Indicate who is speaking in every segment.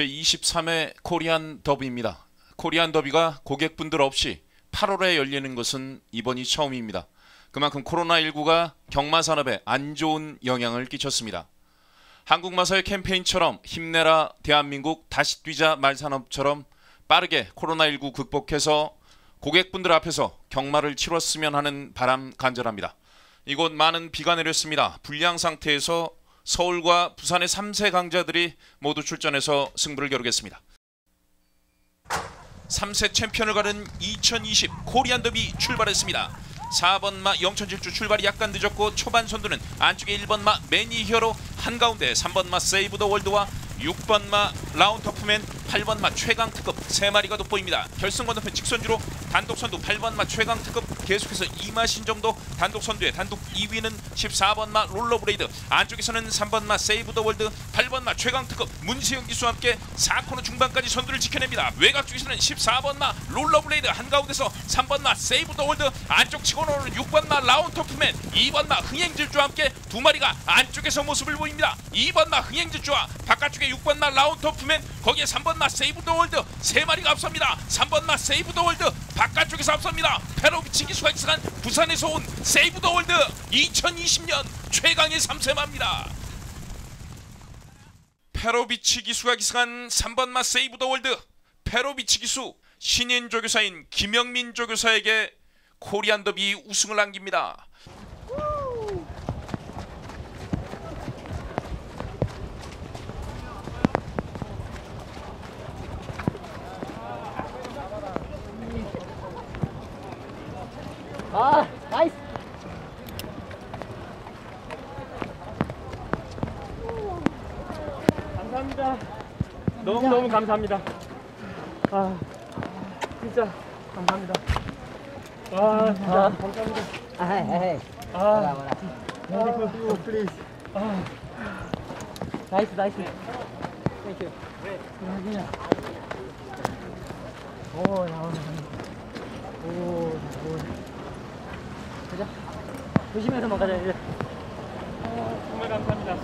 Speaker 1: 23회 코리안 더비입니다. 코리안 더비가 고객분들 없이 8월에 열리는 것은 이번이 처음입니다. 그만큼 코로나19가 경마산업에 안 좋은 영향을 끼쳤습니다. 한국마사의 캠페인처럼 힘내라 대한민국 다시 뛰자 말산업처럼 빠르게 코로나19 극복해서 고객분들 앞에서 경마를 치렀으면 하는 바람 간절합니다. 이곳 많은 비가 내렸습니다. 불량 상태에서 서울과 부산의 3세 강자들이 모두 출전해서 승부를 겨루겠습니다. 3세 챔피언을 가른 2020 코리안 더비 출발했습니다. 4번 마 영천질주 출발이 약간 늦었고 초반 선두는 안쪽에 1번 마 매니히어로 한가운데 3번 마 세이브 더 월드와 6번 마 라운드 터프맨 8번 마 최강 특급 3마리가 돋보입니다. 결승 건너편 직선주로 단독 선두 8번 마 최강 특급 계속해서 이마신 정도 단독 선두에 단독 2위는 14번 마 롤러브레이드 안쪽에서는 3번 마 세이브 더 월드 8번 마 최강 특급 문세영 기수와 함께 4코너 중반까지 선두를 지켜냅니다. 외곽 쪽에서는 14번 마 롤러브레이드 한가운데서 3번 마 세이브 더 월드 안쪽 치고 오는 6번 마 라운드 터프맨 2번 마 흥행질주와 함께 두 마리가 안쪽에서 모습을 보입니다. 2번 마 흥행질주와 바깥쪽에 6번 마 라운드 터프맨 거기에 3번 마 세이브 더 월드 3마리가 앞섭니다. 3번 마 세이브 더 월드 바깥쪽에서 앞섭니다. 페로비치 기수가 익숙한 부산에서 온 세이브 더 월드 2020년 최강의 3세마입니다. 페로비치 기수가 기승한 3번 마 세이브 더 월드 페로비치 기수 신인 조교사인 김영민 조교사에게 코리안 더비 우승을 안깁니다.
Speaker 2: 아, 나이스.
Speaker 3: 감사합니다. 너무 감사합니다. 아, 진짜 감사합니다. 와, 진짜 감사합니다.
Speaker 2: 에이.
Speaker 3: 아,
Speaker 2: 오, 플리즈.
Speaker 3: 아,
Speaker 2: 나이스. 땡큐. 오, 나오네. 오. 가자. 조심해서만 가자, 이제.
Speaker 3: 정말 감사합니다.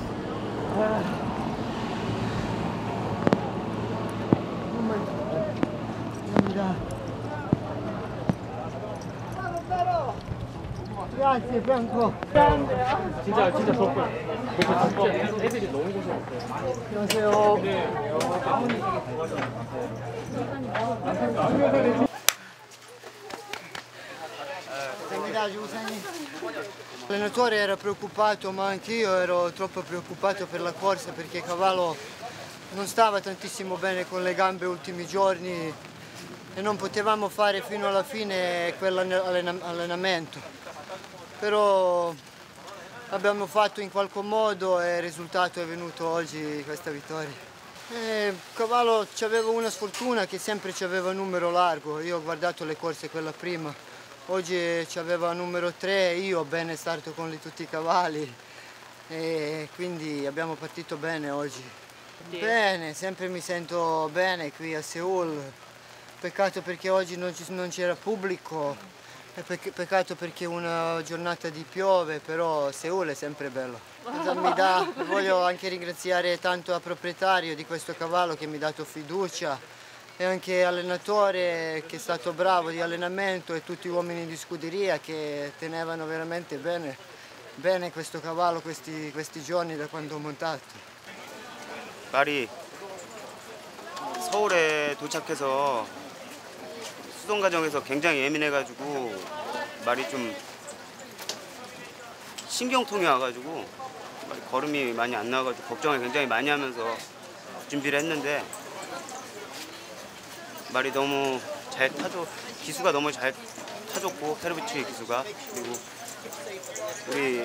Speaker 2: Grazie Franco.
Speaker 3: 진짜 좋고요. 진짜 애들이 너무 고생했어요.
Speaker 2: 안녕하세요. L'allenatore era preoccupato, ma anch'io ero troppo preoccupato per la corsa perché Cavallo non stava tantissimo bene con le gambe ultimi giorni e non potevamo fare fino alla fine quell'allenamento. Però abbiamo fatto in qualche modo e il risultato è venuto oggi, questa vittoria. Cavallo aveva una sfortuna che sempre aveva numero largo, io ho guardato le corse quella prima, oggi aveva numero 3, io ho bene starto con tutti i cavalli e quindi abbiamo partito bene oggi. Bene, sempre mi sento bene qui a Seul, peccato perché oggi non c'era pubblico, peccato perché è una giornata di piove, però Seul è sempre bello. Voglio anche ringraziare tanto il proprietario di questo cavallo che mi ha dato fiducia e anche l'allenatore che è stato bravo di allenamento e tutti gli uomini di scuderia che tenevano veramente bene questo cavallo questi giorni da quando ho montato.
Speaker 4: 말이 서울에 도착해서 수동 과정에서 굉장히 예민해가지고 말이 좀 신경통이 와가지고 걸음이 많이 안 나와가지고 걱정을 굉장히 많이 하면서 준비를 했는데 말이 너무 잘 타줘 기수가 너무 잘 타줬고 페로비치 기수가 그리고 우리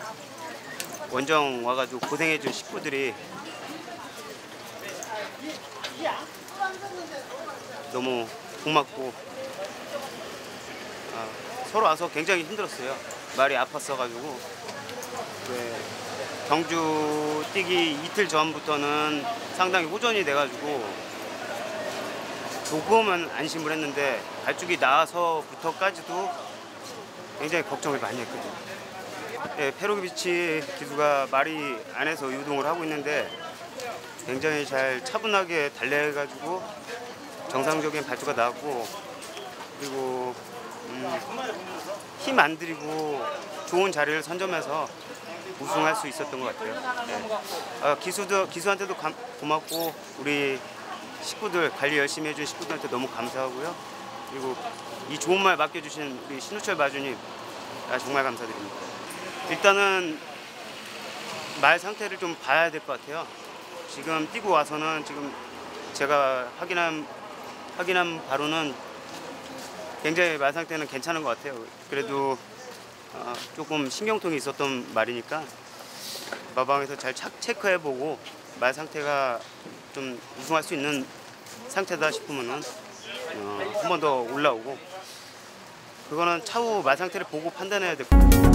Speaker 4: 원정 와가지고 고생해준 식구들이 너무 고맙고 서로 와서 굉장히 힘들었어요. 말이 아팠어가지고 경주 뛰기 이틀 전부터는 상당히 호전이 돼가지고 조금은 안심을 했는데 발죽이 나와서부터까지도 굉장히 걱정을 많이 했거든요. 페로비치 기수가 말이 안에서 유동을 하고 있는데 굉장히 잘 차분하게 달려가지고 정상적인 발주가 나왔고, 그리고 힘 안 들이고 좋은 자리를 선점해서 우승할 수 있었던 것 같아요. 네. 기수한테도 고맙고 우리 식구들 관리 열심히 해준 식구들한테 너무 감사하고요. 그리고 이 좋은 말 맡겨주신 우리 신우철 마주님 정말 감사드립니다. 일단은 말 상태를 좀 봐야 될 것 같아요. 지금 뛰고 와서는 지금 제가 확인한 바로는 굉장히 말 상태는 괜찮은 것 같아요. 그래도 조금 신경통이 있었던 말이니까 마방에서 잘 체크해보고 말 상태가 좀 우승할 수 있는 상태다 싶으면은 한 번 더 올라오고, 그거는 차후 말 상태를 보고 판단해야 될 것 같아요.